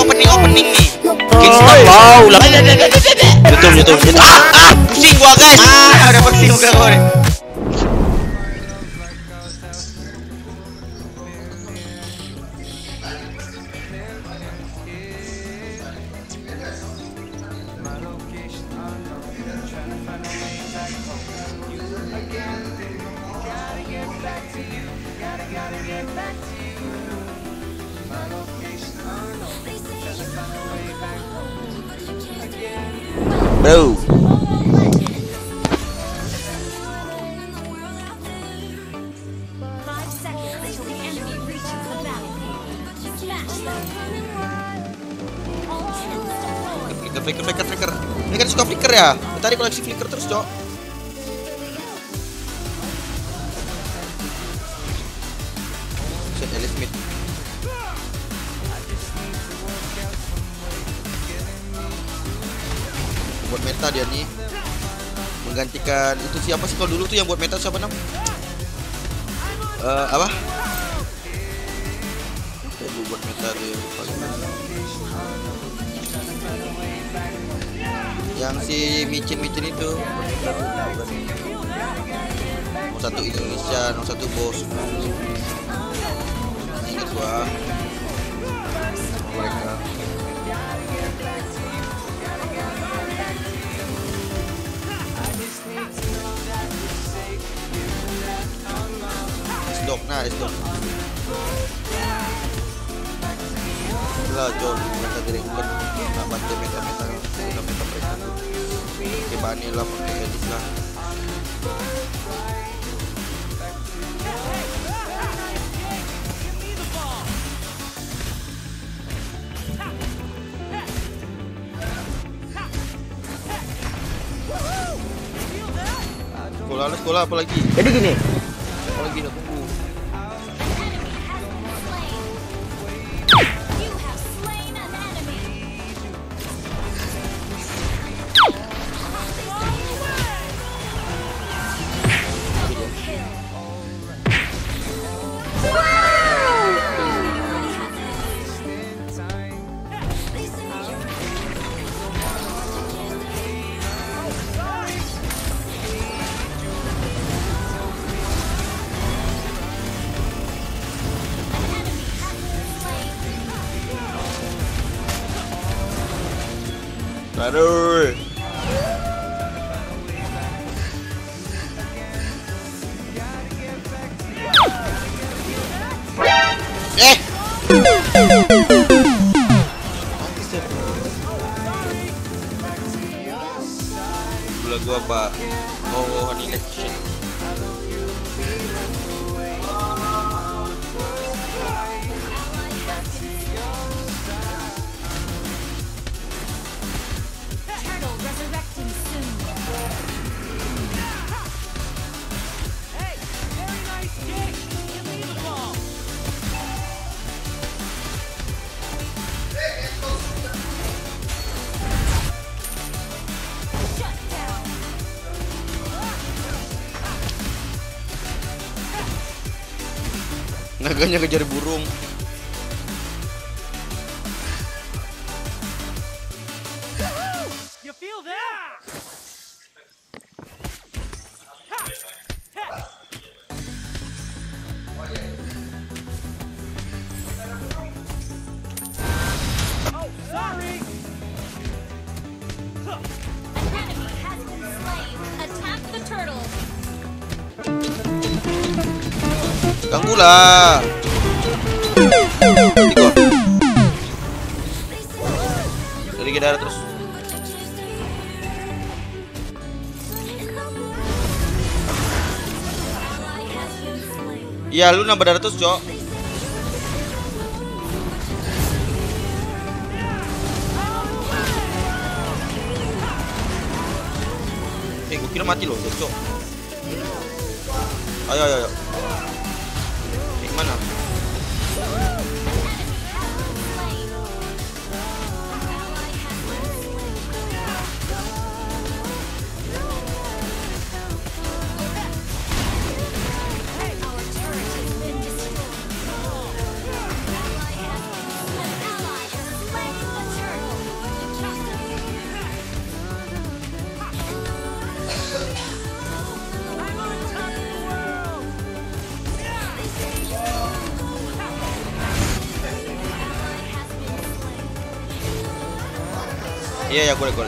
opening nih. Bikin stop wow lah. YouTube. Pusing gua guys. Udah pusing muka gua nih. Bro. Flicker. Ini kan suka flicker ya? Tadi koleksi flicker terus, Cok. Set Ellis Smith. Buat meta dia nih. Menggantikan itu siapa sih kalau dulu tuh yang buat meta siapa nam? Apa? Buat meta dia yang si micin itu nomor 1 Indonesia, nomor 1 bos. Ingat gua mereka. Esdok. Lah John, kita direktur nak bantu meta mereka. Pakai bani lah, pakai edit lah. Sekolah apa lagi? Jadi gini. Apa lagi nak tunggu? Aduh. Gula gua apa? Oh, honey election. Naganya kejar burung. You feel that? Oh, sorry. Enemy has been slain. Attack the turtle. Ganggu lah. Dari darah terus. Iya, lu nambah darah terus, Cok. Gue kira mati loh, Cok. Ayo. Mana? Iya ya, gue.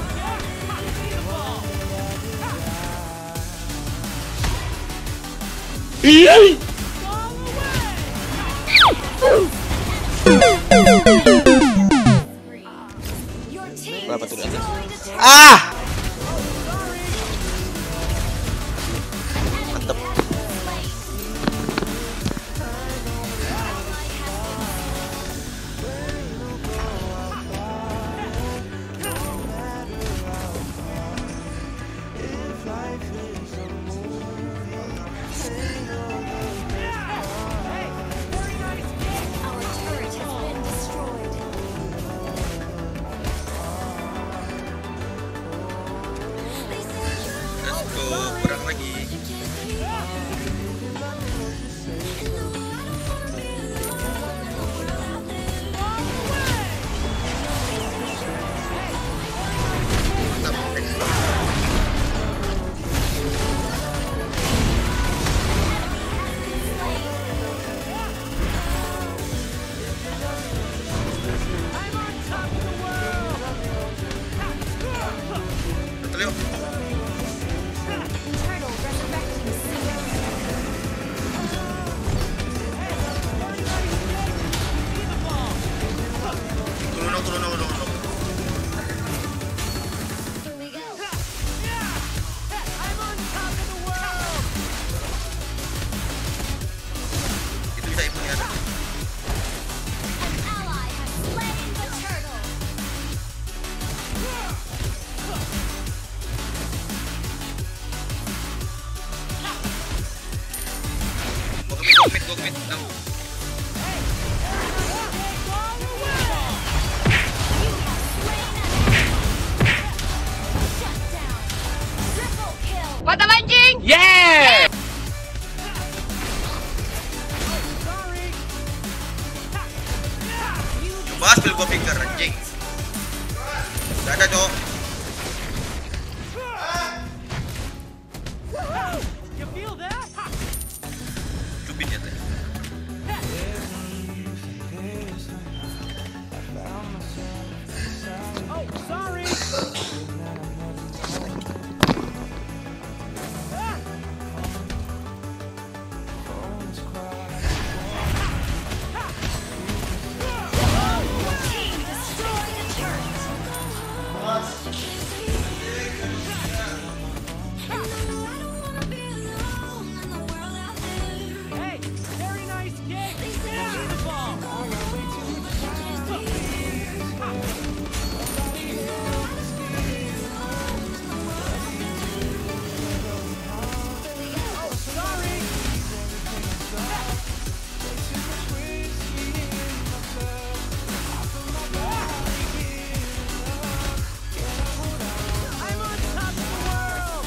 Your team Berapa tuh di atas? destroyed a turret. Ah! Mantep. Our turret has been destroyed. Let's go, kurang lagi. Betul yuk. Turtle resurrecting soon. Turun dong. Here we go. Itu bisa imun ya. An ally has slain the turtle. Gue kemit. Tahu. You have slain an enemy. Shut down. Triple kill. Mata mancing! Yeah! Coba spill gue finger anjing. Gak ada cowok. You feel that? Cubit ya tadi. Oh, sorry! Team destroyed a turret. Hey, very nice kick! Give me the ball! Oh, sorry! I'm on top of the world!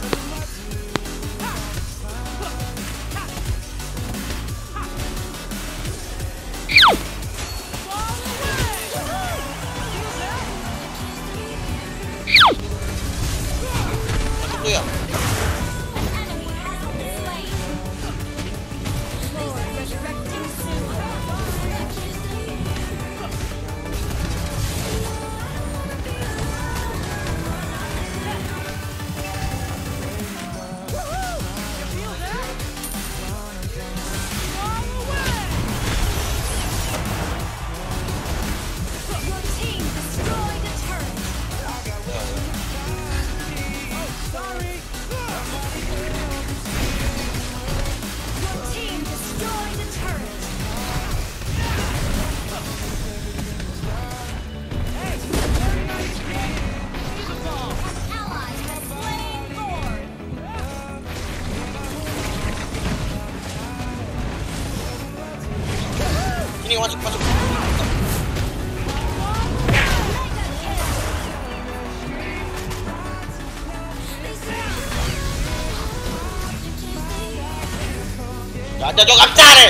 Ball away! Masuk tuh ya. An enemy has been slain. Lord resurrecting soon. Feel that? Ball away! Your team destroyed a turret. Sorry! Your team destroyed a turret. Hey, very nice kick! Give me the ball! An ally has slain Lord. Sini masuk. Mega kill. Gak ada jok cari.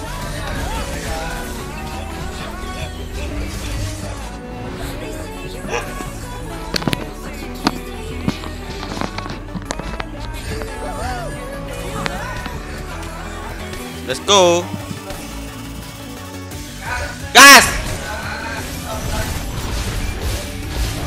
Let's go. Gas.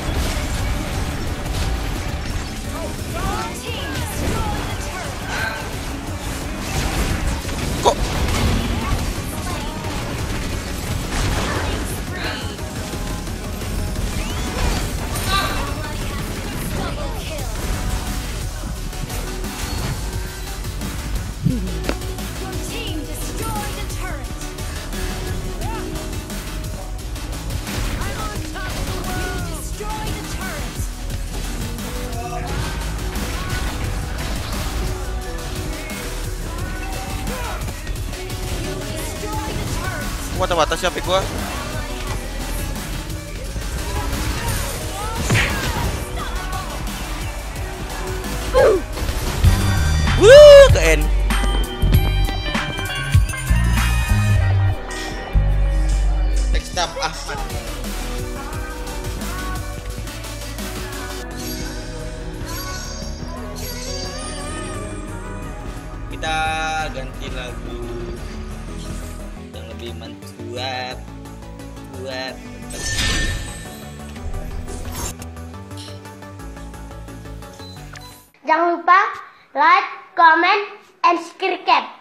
mata-mata siapa gua. Ke N. Next up Ahmad. Kita ganti lagu yang lebih mantap. Buat Jangan lupa like, comment, and subscribe.